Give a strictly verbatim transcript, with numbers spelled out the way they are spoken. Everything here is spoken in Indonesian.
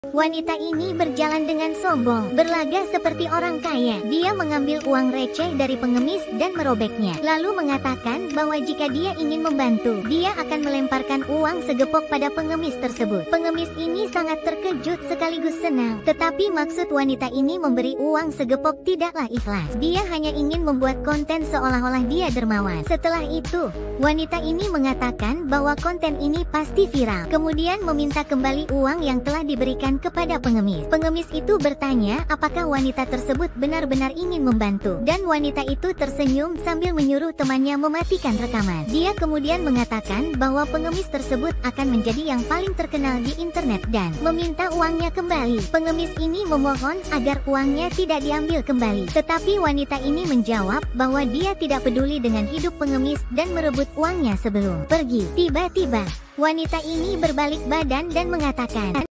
Wanita ini berjalan dengan sombong, berlaga seperti orang kaya. Dia mengambil uang receh dari pengemis dan merobeknya, lalu mengatakan bahwa jika dia ingin membantu, dia akan melemparkan uang segepok pada pengemis tersebut. Pengemis ini sangat terkejut sekaligus senang, tetapi maksud wanita ini memberi uang segepok tidaklah ikhlas. Dia hanya ingin membuat konten seolah-olah dia dermawan. Setelah itu, wanita ini mengatakan bahwa konten ini pasti viral, kemudian meminta kembali uang yang telah diberikan kepada pengemis. Pengemis itu bertanya apakah wanita tersebut benar-benar ingin membantu, dan wanita itu tersenyum sambil menyuruh temannya mematikan rekaman. Dia kemudian mengatakan bahwa pengemis tersebut akan menjadi yang paling terkenal di internet dan meminta uangnya kembali. Pengemis ini memohon agar uangnya tidak diambil kembali, tetapi wanita ini menjawab bahwa dia tidak peduli dengan hidup pengemis dan merebut uangnya sebelum pergi. Tiba-tiba wanita ini berbalik badan dan mengatakan,